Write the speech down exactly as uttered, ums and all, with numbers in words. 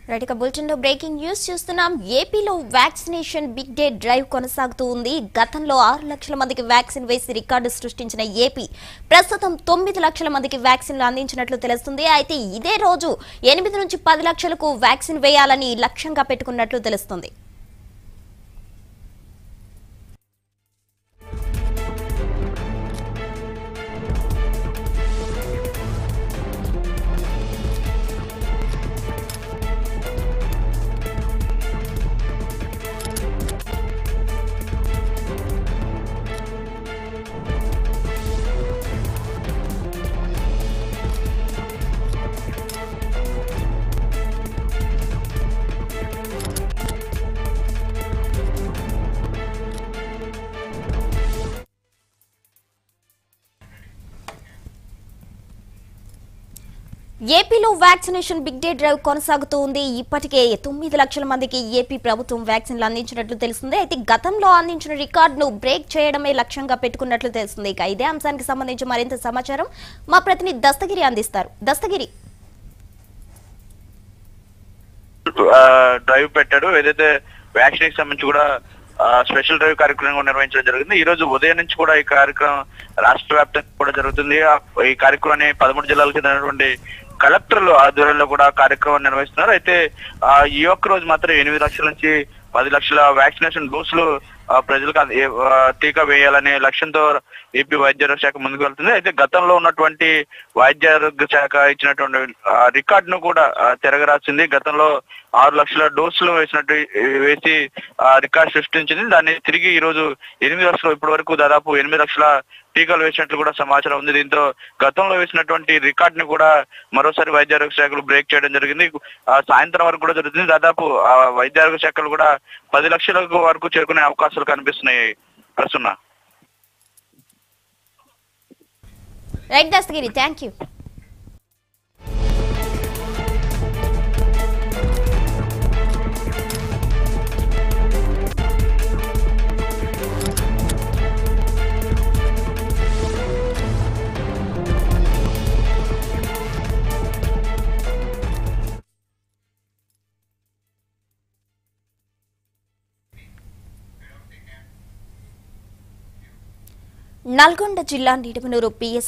Right ఇక bulletin లో breaking news చూస్తున్నాం. ఏపీలో వ్యాక్సినేషన్ బిగ్ డే డ్రైవ్ కొనసాగుతూ ఉంది. గతంలో ఆరు లక్షల మందికి వ్యాక్సిన్ వేసి రికార్డు సృష్టించిన ఏపీ ప్రస్తుతం తొమ్మిది లక్షల మందికి వ్యాక్సిన్లు అందించినట్లు తెలుస్తుంది. అయితే ఇదే రోజు ఎనిమిది నుంచి పది లక్షలకు వ్యాక్సిన్ వేయాలని లక్ష్యంగా పెట్టుకున్నట్లు తెలుస్తుంది. ఏపీలో వ్యాక్సినేషన్ బిగ్ డే డ్రైవ్ కొనసాగుతూ ఉంది. ఇప్పటికే తొమ్మిది లక్షల మందికి ఏపీ ప్రభుత్వం వ్యాక్సిన్లు అందించినట్లు తెలుస్తుంది. అయితే గతంలో అందించిన రికార్డును బ్రేక్ చేయడమే లక్ష్యంగా పెట్టుకున్నట్లు తెలుస్తుంది. ఇక ఇదే అంశానికి సంబంధించి మరింత సమాచారం మా ప్రతినిధి దస్తగిరి అందిస్తారు. దస్తగిరి, డ్రైవ్ పెట్టాడు. ఏదైతే వ్యాక్సినేషన్ సంబంధించి కూడా స్పెషల్ డ్రైవ్ కార్యక్రమం నిర్వహించడం జరిగింది. ఈ రోజు ఉదయం నుంచి కూడా ఈ కార్యక్రమం రాష్ట్ర వ్యాప్తంగా కూడా జరుగుతుంది. ఈ కార్యక్రమాన్ని పదమూడు జిల్లాలకు చెందినటువంటి కలెక్టర్లు ఆధ్వర్యంలో కూడా కార్యక్రమం నిర్వహిస్తున్నారు. అయితే ఈ ఒక్క రోజు మాత్రం ఎనిమిది లక్షల నుంచి పది లక్షల వ్యాక్సినేషన్ డోసులు ప్రజలకు టీకా వేయాలనే లక్ష్యంతో ఏపీ వైద్య ఆరోగ్య శాఖ ముందుకు వెళ్తుంది. అయితే గతంలో ఉన్నటువంటి వైద్య ఆరోగ్య శాఖ ఇచ్చినటువంటి రికార్డును కూడా తిరగరాసింది. గతంలో ఆరు లక్షల డోసులు వేసినట్టు వేసి రికార్డు సృష్టించింది. దాన్ని తిరిగి ఈ రోజు ఎనిమిది లక్షలు ఇప్పటి వరకు దాదాపు ఎనిమిది లక్షల టీకాలు వేసినట్లు కూడా సమాచారం ఉంది. దీంతో గతంలో వేసినటువంటి రికార్డుని కూడా మరోసారి వైద్య ఆరోగ్య శాఖలు బ్రేక్ చేయడం జరిగింది. సాయంత్రం వరకు కూడా జరుగుతుంది. దాదాపు వైద్య ఆరోగ్య శాఖలు కూడా పది లక్షల వరకు చేరుకునే అవకాశాలు కనిపిస్తున్నాయి. ప్రస్తున్న రైట్ దస్తగిరి, థ్యాంక్ యూ. నల్గొండ జిల్లా నిడమనూరు పిఎస్